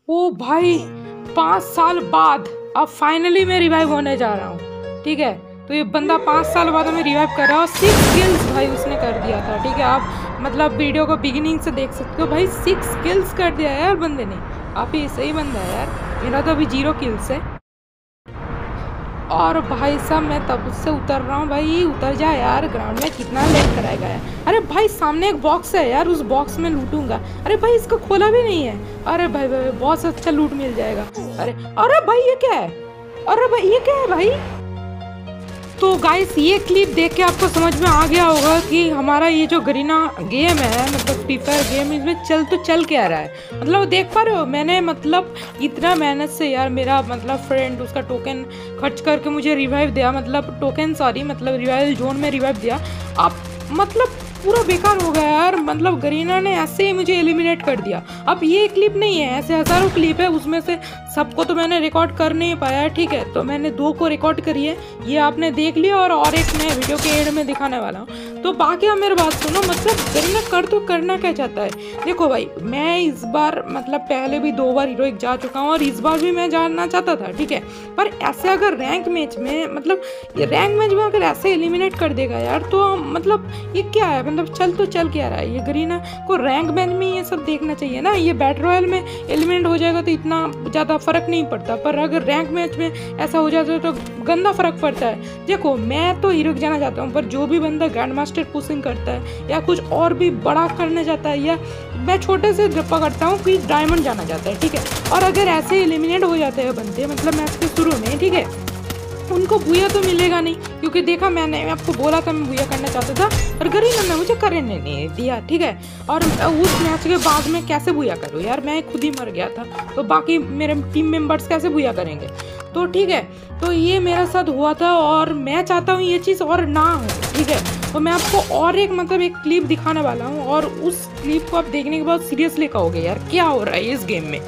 ओ भाई, 5 साल बाद अब फाइनली मैं रिवाइव होने जा रहा हूँ। ठीक है, तो ये बंदा 5 साल बाद हमें रिवाइव कर रहा है और 6 किल्स भाई उसने कर दिया था। ठीक है, आप मतलब वीडियो को बिगिनिंग से देख सकते हो भाई, 6 किल्स कर दिया है यार बंदे ने। काफ़ी सही बंदा है यार, मेरा तो अभी 0 किल्स है। और भाई साहब मैं तब उससे उतर रहा हूँ। भाई उतर जा यार, ग्राउंड में कितना लेट कराएगा यार। अरे भाई सामने एक बॉक्स है यार, उस बॉक्स में लूटूंगा। अरे भाई इसको खोला भी नहीं है। अरे भाई भाई बहुत अच्छा लूट मिल जाएगा। अरे अरे भाई ये क्या है? अरे भाई ये क्या है भाई? तो गाइस ये क्लिप देख के आपको समझ में आ गया होगा कि हमारा ये जो गरीना गेम है, मतलब फ्री फायर गेम, इसमें चल क्या रहा है। मतलब देख पा रहे हो, मैंने मतलब इतना मेहनत से यार, मेरा मतलब फ्रेंड उसका टोकन खर्च करके मुझे रिवाइव दिया, मतलब टोकन सॉरी मतलब रिवाइवल जोन में रिवाइव दिया। अब मतलब पूरा बेकार हो गया यार। मतलब गरीना ने ऐसे ही मुझे एलिमिनेट कर दिया। अब ये क्लिप नहीं है, ऐसे हज़ारों क्लिप है, उसमें से सबको तो मैंने रिकॉर्ड कर नहीं पाया है। ठीक है, तो मैंने 2 को रिकॉर्ड करी है, ये आपने देख लिया और एक मैं वीडियो के एंड में दिखाने वाला हूँ। तो बाकी आप मेरी बात सुनो, मतलब गरीना तो करना क्या चाहता है। देखो भाई, मैं इस बार मतलब पहले भी 2 बार हीरोइक जा चुका हूँ और इस बार भी मैं जाना चाहता था। ठीक है, पर ऐसे अगर रैंक मैच में, मतलब रैंक मैच में अगर ऐसे एलिमिनेट कर देगा यार, तो मतलब ये क्या है, मतलब चल क्या रहा है। ये गरीना को रैंक मैच में ये सब देखना चाहिए ना। ये बैटल रॉयल में एलिमिनेट हो जाएगा तो इतना ज़्यादा फर्क नहीं पड़ता, पर अगर रैंक मैच में ऐसा हो जाता है तो गंदा फर्क पड़ता है। देखो मैं तो हीरो जाना चाहता हूँ, पर जो भी बंदा ग्रैंड मास्टर पुशिंग करता है या कुछ और भी बड़ा करने जाता है, या मैं छोटे से पकड़ता हूँ कि डायमंड जाना चाहता है। ठीक है, और अगर ऐसे एलिमिनेट हो जाते हैं बंदे मतलब मैच के शुरू में, ठीक है, उनको बुया तो मिलेगा नहीं, क्योंकि देखा मैंने आपको बोला था मैं बुया करना चाहता था, पर गरीना ने मुझे करने नहीं दिया। ठीक है, और उस मैच के बाद में कैसे बुया करूँ यार, मैं खुद ही मर गया था, तो बाकी मेरे टीम मेंबर्स कैसे बुया करेंगे। तो ठीक है, तो ये मेरे साथ हुआ था और मैं चाहता हूँ ये चीज़ और ना हो। ठीक है, तो मैं आपको और एक मतलब एक क्लिप दिखाने वाला हूँ और उस क्लिप को आप देखने के बाद सीरियसली कहोगे यार क्या हो रहा है इस गेम में।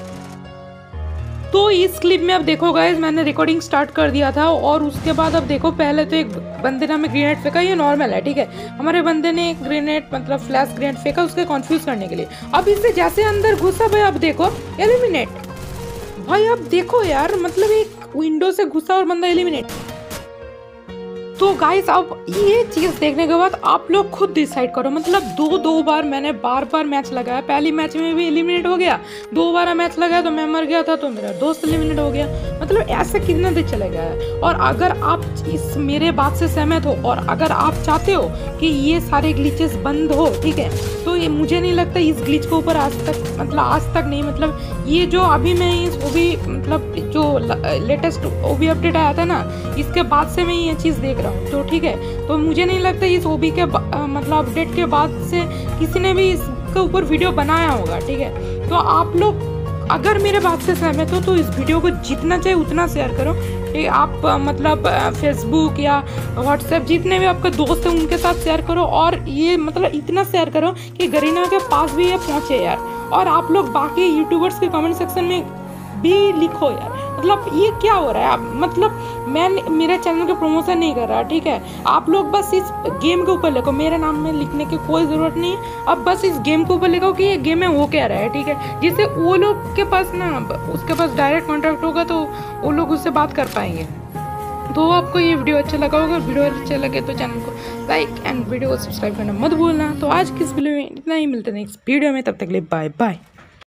तो इस क्लिप में अब देखो गाइस, मैंने रिकॉर्डिंग स्टार्ट कर दिया था और उसके बाद अब देखो, पहले तो एक बंदे ने हमें ग्रेनेड फेंका, ये नॉर्मल है। ठीक है, हमारे बंदे ने एक ग्रेनेड मतलब फ्लैश ग्रेनेड फेंका उसके कंफ्यूज करने के लिए। अब इससे जैसे अंदर घुसा भाई, अब देखो एलिमिनेट। भाई अब देखो यार, मतलब एक विंडो से घुसा और बंदा एलिमिनेट। तो गाइस अब ये चीज़ देखने के बाद आप लोग खुद डिसाइड करो। मतलब दो बार मैंने बार मैच लगाया, पहली मैच में भी एलिमिनेट हो गया, 2 बार मैच लगाया तो मैं मर गया था, तो मेरा दोस्त एलिमिनेट हो गया। मतलब ऐसे कितने दिन चले गया। और अगर आप इस मेरे बात से सहमत हो और अगर आप चाहते हो कि ये सारे ग्लिचेस बंद हो, ठीक है, तो ये मुझे नहीं लगता इस ग्लिच के ऊपर आज तक नहीं, मतलब ये जो अभी मैं इस ओबी मतलब जो लेटेस्ट ओबी अपडेट आया था ना, इसके बाद से मैं ये चीज़ देख रहा हूँ। तो ठीक है, तो मुझे नहीं लगता इस ओबी के मतलब अपडेट के बाद से किसी ने भी इसके ऊपर वीडियो बनाया होगा। ठीक है, तो आप लोग अगर मेरे बात से सहमत हो तो इस वीडियो को जितना चाहिए उतना शेयर करो। ठीक, आप मतलब फेसबुक या व्हाट्सएप जितने भी आपके दोस्त हैं उनके साथ शेयर करो, और ये मतलब इतना शेयर करो कि गरीना के पास भी ये पहुँचे यार। और आप लोग बाकी यूट्यूबर्स के कमेंट सेक्शन में भी लिखो यार, मतलब ये क्या हो रहा है। आप मतलब मैं मेरे चैनल का प्रमोशन नहीं कर रहा। ठीक है, आप लोग बस इस गेम के ऊपर लिखो, मेरे नाम में लिखने की कोई ज़रूरत नहीं है। अब बस इस गेम के ऊपर लिखो कि ये गेम में हो क्या रहा है। ठीक है, जिससे वो लोग के पास ना उसके पास डायरेक्ट कॉन्टैक्ट होगा तो वो लोग उससे बात कर पाएंगे। तो आपको ये वीडियो अच्छा लगा होगा, वीडियो अच्छा लगे तो चैनल को लाइक एंड वीडियो को सब्सक्राइब करना मत भूलना। तो आज की इस वीडियो में इतना ही, मिलते हैं नेक्स्ट वीडियो में, तब तक के लिए बाय बाय।